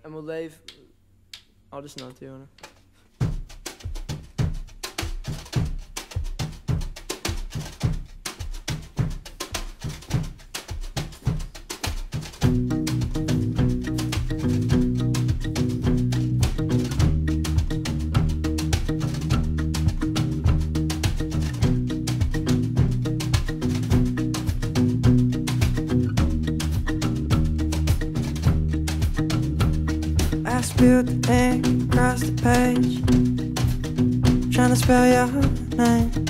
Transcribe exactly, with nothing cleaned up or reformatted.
En mijn leven... Oh, dat is not, jongen. I spilled the ink across the page, trying to spell your name.